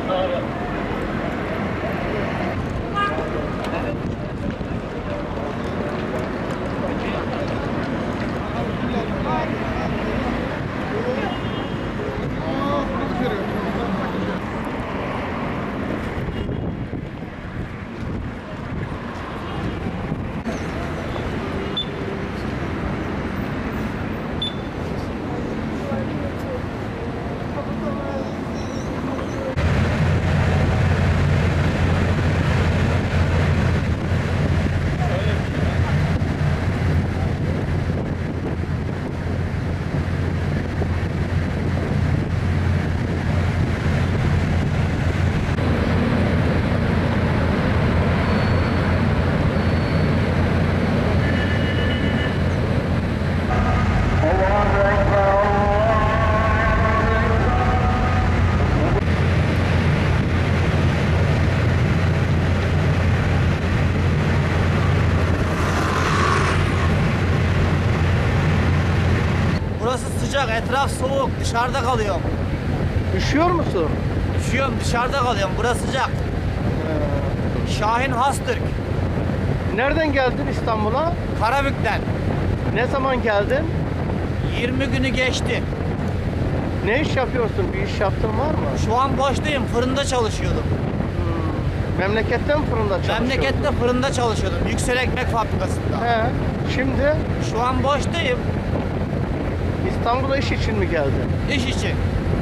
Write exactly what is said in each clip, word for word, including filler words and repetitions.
Etraf soğuk, dışarıda kalıyorum. Üşüyor musun? Üşüyorum, dışarıda kalıyorum. Burası sıcak. Ee, Şahin Hastırk, nereden geldin İstanbul'a? Karabük'ten. Ne zaman geldin? yirmi günü geçti. Ne iş yapıyorsun? Bir iş yaptın var mı? Şu an boştayım, fırında çalışıyordum. Hmm. Memlekette mi fırında çalışıyordun? Memlekette fırında çalışıyordum, Yüksel Ekmek Fabrikası'nda. He. Şimdi Şu an boştayım, İstanbul'a iş için mi geldin? iş için.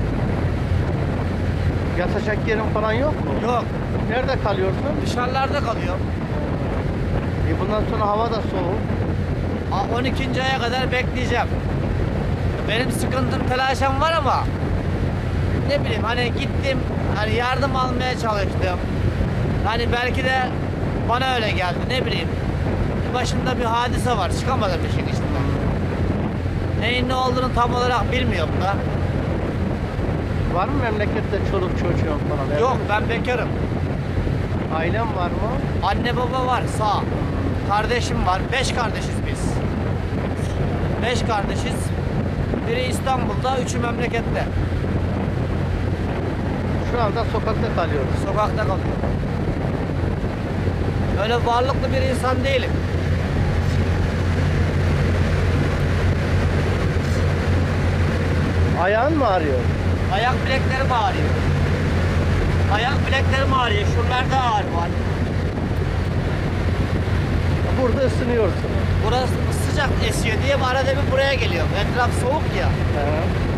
Yatacak yerin falan yok mu? Yok, Nerede kalıyorsun? dışarılarda kalıyorum. E bundan sonra hava da soğuk. on ikinci aya kadar bekleyeceğim. Benim sıkıntım, telaşım var ama ne bileyim, hani gittim, hani yardım almaya çalıştım. Hani belki de bana öyle geldi, ne bileyim. Başımda bir hadise var, çıkamadım işin içinden. Neyin ne olduğunu tam olarak bilmiyorum da. Var mı memlekette çoluk çocuğun falan? Yok, ben bekarım. Ailen var mı? Anne baba var, sağ. Kardeşim var, beş kardeşiz biz. Beş kardeşiz. Biri İstanbul'da, üçü memlekette. Şu anda sokakta kalıyoruz. Sokakta kalıyorum. Öyle varlıklı bir insan değilim. Ayağın mı ağrıyor? Ayak bileklerim ağrıyor. Ayak bileklerim ağrıyor. Şuralarda ağrı var. Burada ısınıyorsun. Burası sıcak esiyor diye arada bir buraya geliyorum. Etraf soğuk ya. He.